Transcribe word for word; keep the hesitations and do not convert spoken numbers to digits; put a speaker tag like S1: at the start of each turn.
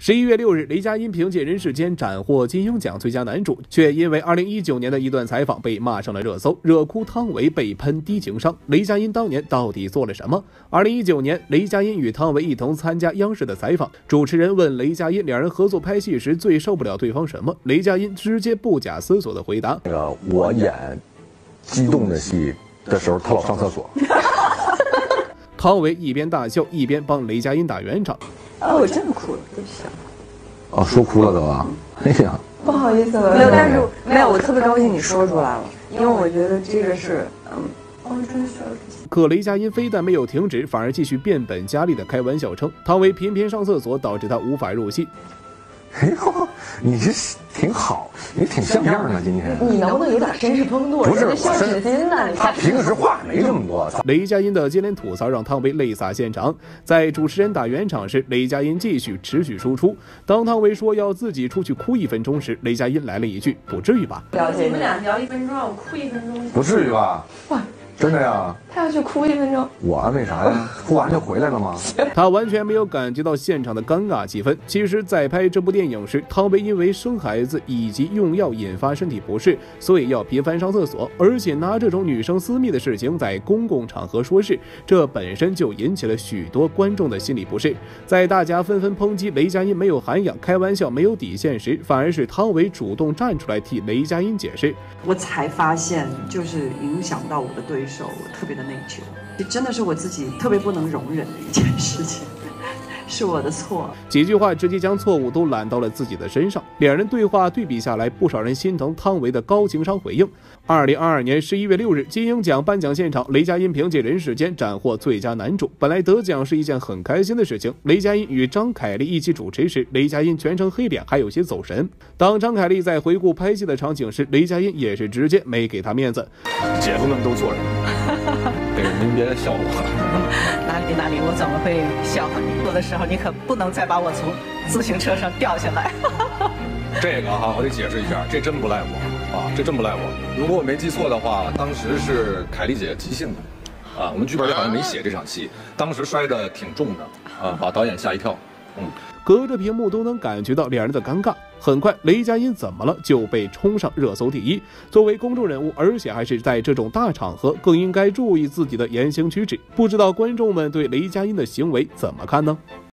S1: 十一月六日，雷佳音凭借《人世间》斩获金鹰奖最佳男主，却因为二零一九年的一段采访被骂上了热搜，惹哭汤唯被喷低情商。雷佳音当年到底做了什么？二零一九年，雷佳音与汤唯一同参加央视的采访，主持人问雷佳音两人合作拍戏时最受不了对方什么，雷佳音直接不假思索的回答：
S2: 那个我演激动的戏的时候，他老上厕所。
S1: 汤唯一边大笑一边帮雷佳音打圆场。
S3: 哦，我真的哭了，对不起。
S2: 哦，说哭了都啊！哎呀，
S3: 不好意思了。没有，但是没有，我特别高兴你说出来了，因为我觉得这个是，嗯，哦，真是。
S1: 可雷佳音非但没有停止，反而继续变本加厉的开玩笑称，汤唯频频上厕所导致他无法入戏。
S2: 哎呦，你这挺好，你挺像样的。今天
S3: 你能不能有点绅士风度？
S2: 不是，
S3: 像纸巾呢。
S2: 他平时话没这么多。
S1: 雷佳音的接连吐槽让汤唯泪洒现场。在主持人打圆场时，雷佳音继续持续输出。当汤唯说要自己出去哭一分钟时，雷佳音来了一句：“不至于吧？”
S3: 了解
S4: 你们俩聊一分钟，让我哭一分钟，
S2: 不至于吧？
S3: 哇！
S2: 真的呀？
S3: 他要去哭一分钟，
S2: 我安慰啥呀？哭完就回来了吗？
S1: 他完全没有感觉到现场的尴尬气氛。其实，在拍这部电影时，汤唯因为生孩子以及用药引发身体不适，所以要频繁上厕所，而且拿这种女生私密的事情在公共场合说事，这本身就引起了许多观众的心理不适。在大家纷纷抨击雷佳音没有涵养、开玩笑没有底线时，反而是汤唯主动站出来替雷佳音解释。
S5: 我才发现，就是影响到我的对手，我特别的内疚，这真的是我自己特别不能容忍的一件事情，是我的错。
S1: 几句话直接将错误都揽到了自己的身上。两人对话对比下来，不少人心疼汤唯的高情商回应。二零二二年十一月六日，金鹰奖颁奖现场，雷佳音凭借《人世间》斩获最佳男主。本来得奖是一件很开心的事情。雷佳音与张凯丽一起主持时，雷佳音全程黑脸，还有些走神。当张凯丽在回顾拍戏的场景时，雷佳音也是直接没给他面子。
S6: 姐夫们都做人，对，您别笑我。
S7: 哪里哪里，我怎么会笑话你？有的时候你可不能再把我从自行车上掉下来。
S6: 这个哈，我得解释一下，这真不赖我啊，这真不赖我。如果我没记错的话，当时是凯丽姐即兴的，啊，我们剧本里好像没写这场戏，当时摔得挺重的，啊，把导演吓一跳。嗯，
S1: 隔着屏幕都能感觉到两人的尴尬。很快，雷佳音怎么了就被冲上热搜第一。作为公众人物，而且还是在这种大场合，更应该注意自己的言行举止。不知道观众们对雷佳音的行为怎么看呢？